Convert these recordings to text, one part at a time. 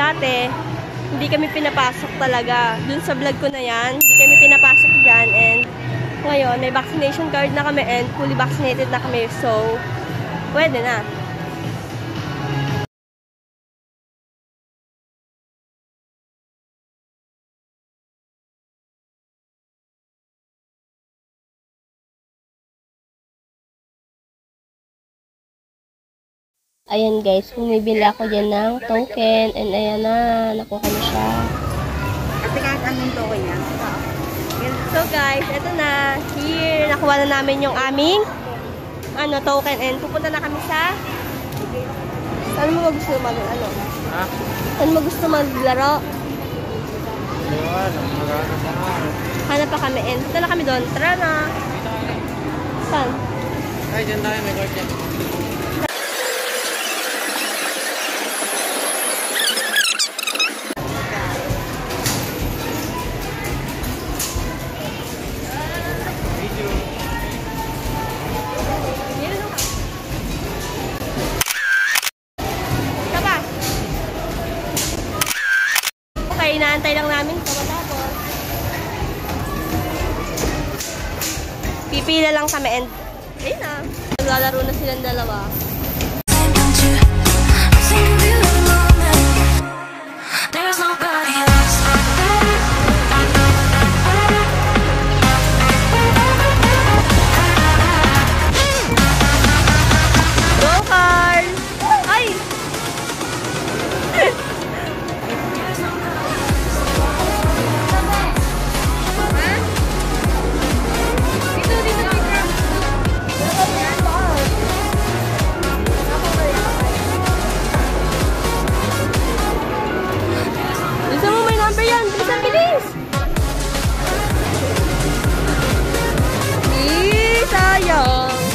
dati, hindi kami pinapasok talaga. Dun sa vlog ko na yan, hindi kami pinapasok dyan. And ngayon, may vaccination card na kami and fully vaccinated na kami. So, pwede na. Ayan guys, bumibili ako dyan ng token. And ayan na, nakuha na siya. Kasi kahit anong token yan. So guys, eto na. Here, nakuha na namin yung aming token. And pupunta na kami sa... Saan mo gusto mag-ano? Ha? Saan mo gusto maglaro? Hanap pa kami. And punta na kami doon. Tara na. Saan? Ay, dyan tayo. May court yan. Inaantay lang namin ito matapos. Pipila lang kami and ayun na. Naglalaro na silang dalawa. Go Carl! Ay! Sayang.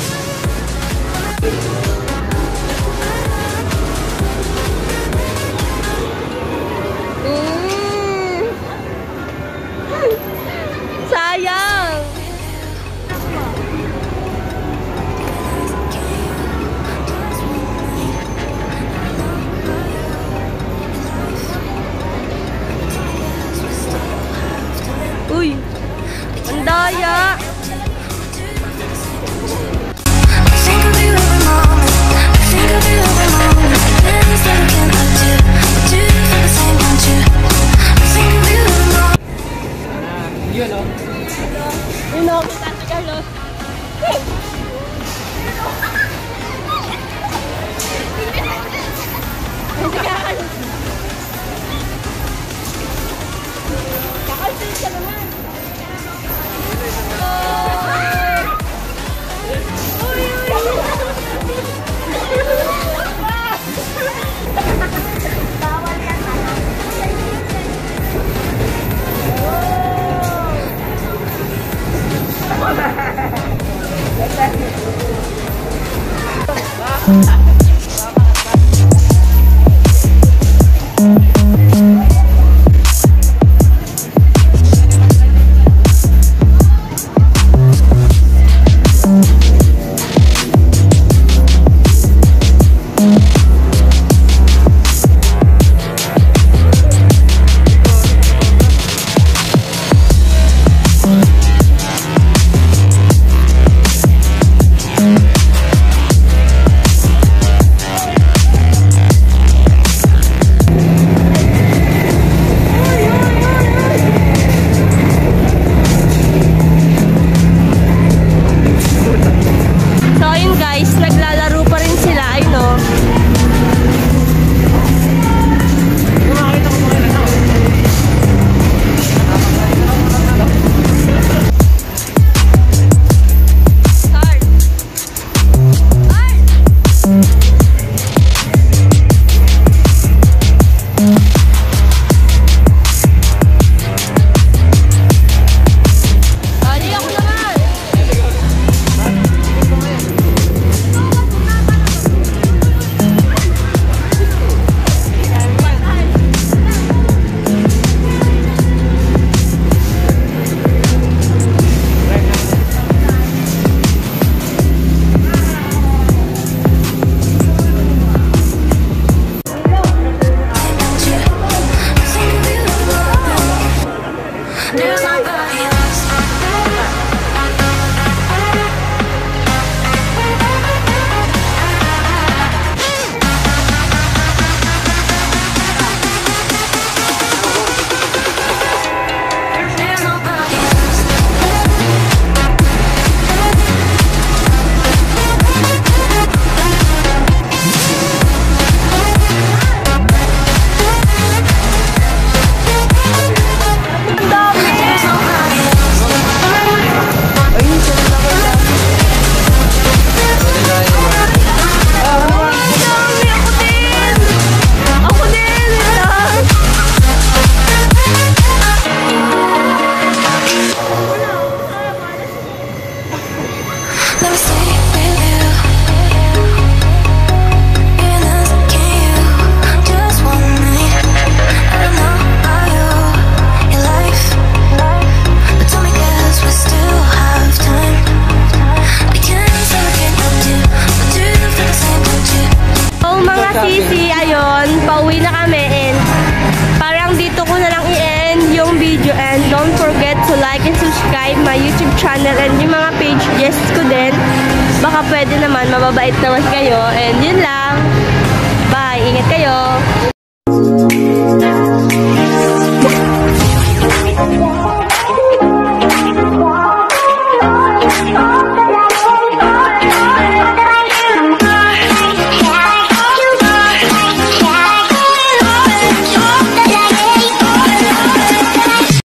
Sayang. like and subscribe my YouTube channel and yung mga pages ko din. Baka pwede naman, mababait naman kayo. And yun lang. Bye! Ingat kayo!